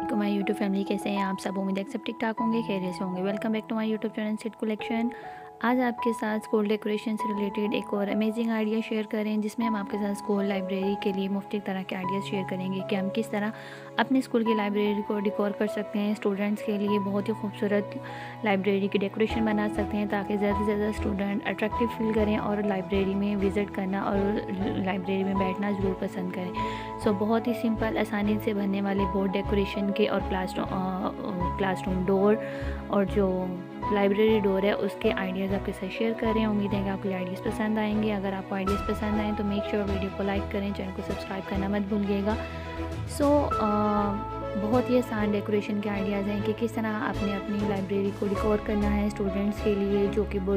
को my YouTube family, कैसे हैं आप सब। उम्मीद है सब ठीक ठाक होंगे, खैरियत से होंगे। Welcome back to my YouTube channel set collection. आज आपके साथ स्कूल डेकोरेशन से रिलेटेड एक और अमेजिंग आइडिया शेयर करें, जिसमें हम आपके साथ स्कूल लाइब्रेरी के लिए मुफ्त तरह के आइडियाज़ शेयर करेंगे कि हम किस तरह अपने स्कूल की लाइब्रेरी को डेकोर कर सकते हैं। स्टूडेंट्स के लिए बहुत ही खूबसूरत लाइब्रेरी की डेकोरेशन बना सकते हैं, ताकि ज़्यादा से ज़्यादा स्टूडेंट अट्रैक्टिव फील करें और लाइब्रेरी में विज़िट करना और लाइब्रेरी में बैठना ज़रूर पसंद करें। सो बहुत ही सिंपल, आसानी से बनने वाले बोर्ड डेकोरेशन के और क्लासरूम डोर और जो लाइब्रेरी डोर है उसके आइडियाज़ आपके साथ शेयर कर रहे हैं। उम्मीद है कि आपको आइडियाज़ पसंद आएंगे। अगर आपको आइडियाज़ पसंद आएँ तो मेक श्योर वीडियो को लाइक करें, चैनल को सब्सक्राइब करना मत भूलिएगा। बहुत ही आसान डेकोरेशन के आइडियाज़ हैं कि किस तरह आपने अपनी लाइब्रेरी को डेकोर करना है स्टूडेंट्स के लिए, जो कि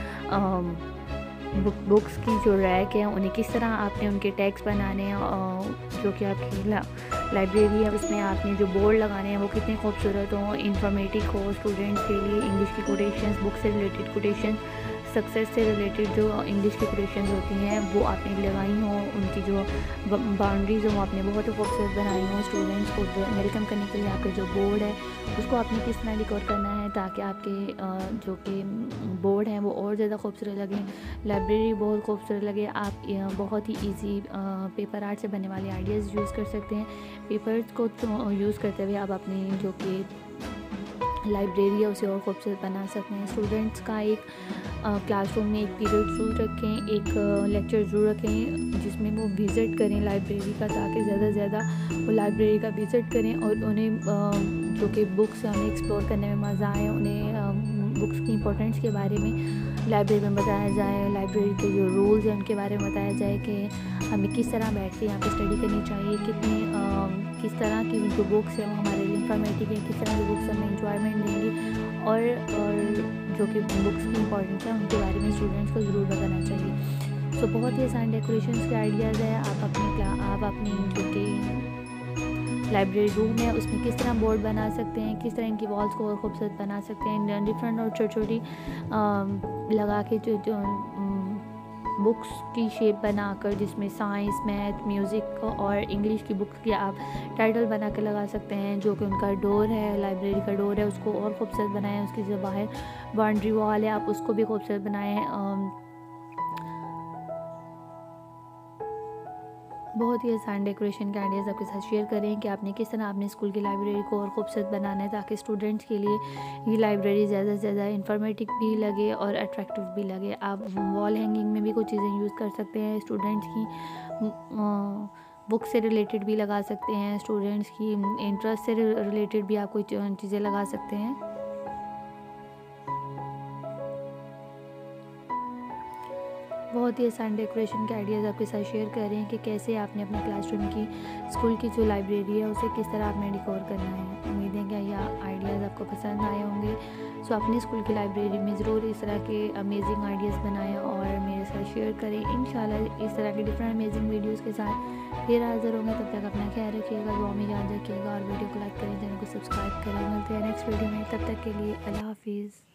बुक्स की जो रैक है उन्हें किस तरह आपने उनके टैग्स बनाने हैं, जो कि आपकी लाइब्रेरी है उसमें आपने जो बोर्ड लगाने हैं वो कितने खूबसूरत हों, इंफॉर्मेटिव हो स्टूडेंट्स के लिए। इंग्लिश की कोटेशंस, बुक से रिलेटेड कोटेशंस, सक्सेस से रिलेटेड जो इंग्लिश की कोटेशंस होती हैं वो आपने लगाई हों, उनकी जो बाउंड्रीज़ हों आपने बहुत ही खूबसूरत बनाई हों। स्टूडेंट्स को वेलकम करने के लिए आपका जो बोर्ड है उसको आपने किस तरह डेकोर करना है ताकि आपके जो कि बोर्ड हैं वो और ज़्यादा खूबसूरत लगें, लाइब्रेरी बहुत खूबसूरत लगे। आप बहुत ही ईजी पेपर आर्ट से बनने वाले आइडियाज़ यूज़ कर सकते हैं। पेपर्स को यूज़ करते हुए आप अपनी जो कि लाइब्रेरी है उसे और खूबसूरत बना सकते हैं। स्टूडेंट्स का एक क्लासरूम में एक पीरियड ज़रूर रखें, एक लेक्चर ज़रूर रखें जिसमें वो विज़िट करें लाइब्रेरी का, ताकि ज़्यादा से ज़्यादा वो लाइब्रेरी का विज़िट करें और उन्हें जो कि बुक्स हमें एक्सप्लोर करने में मज़ा आए, उन्हें बुक्स की इंपॉर्टेंस के बारे में लाइब्रेरी में बताया जाए, लाइब्रेरी के जो रूल्स हैं उनके बारे में बताया जाए कि हमें किस तरह बैठ के यहाँ पे स्टडी करनी चाहिए, किस तरह की जो बुक्स है वो हमारे लिए इंफॉर्मेटिव है, किस तरह की बुक्स हमें इंजॉयमेंट देंगी और जो कि बुक्स की इंपॉर्टेंस है उनके बारे में स्टूडेंट्स को ज़रूर बताना चाहिए। सो बहुत ही आसान डेकोरेशंस के आइडियाज़ है। आप अपनी जो कि लाइब्रेरी रूम है उसमें किस तरह बोर्ड बना सकते हैं, किस तरह इनकी वॉल्स को और खूबसूरत बना सकते हैं, डिफरेंट और छोटी छोटी लगा के जो बुक्स की शेप बनाकर, जिसमें साइंस, मैथ, म्यूज़िक और इंग्लिश की बुक्स की आप टाइटल बना के लगा सकते हैं। जो कि उनका डोर है, लाइब्रेरी का डोर है, उसको और खूबसूरत बनाएं। उसकी जो बाहर बाउंड्री वॉल है आप उसको भी खूबसूरत बनाएं। बहुत ही आसान डेकोरेशन के आइडियाज़ आपके साथ शेयर करें कि आपने किस तरह अपने स्कूल की लाइब्रेरी को और खूबसूरत बनाना है, ताकि स्टूडेंट्स के लिए ये लाइब्रेरी ज़्यादा से ज़्यादा इंफॉर्मेटिव भी लगे और अट्रैक्टिव भी लगे। आप वॉल हैंगिंग में भी कुछ चीज़ें यूज़ कर सकते हैं, स्टूडेंट्स की बुक से रिलेटेड भी लगा सकते हैं, स्टूडेंट्स की इंटरेस्ट से रिलेटेड भी आप कोई चीज़ें लगा सकते हैं। बहुत ही आसान डेकोरेशन के आइडियाज़ आपके साथ शेयर कर रहे हैं कि कैसे आपने अपने क्लासरूम की स्कूल की जो लाइब्रेरी है उसे किस तरह आपने डेकोर करना है। उम्मीद है कि यह आइडियाज़ आपको पसंद आए होंगे। सो अपनी स्कूल की लाइब्रेरी में ज़रूर इस तरह के अमेजिंग आइडियाज़ बनाएं और मेरे साथ शेयर करें। इंशाल्लाह इस तरह के डिफरेंट अमेजिंग वीडियोज़ के साथ फिर हाज़िर होंगे। तब तक अपना ख्याल रखिएगा, दुआ में याद रखिएगा और वीडियो को लाइक करें, चैनल को सब्सक्राइब करें। मिलते हैं नेक्स्ट वीडियो में, तब तक के लिए अल्लाह हाफिज़।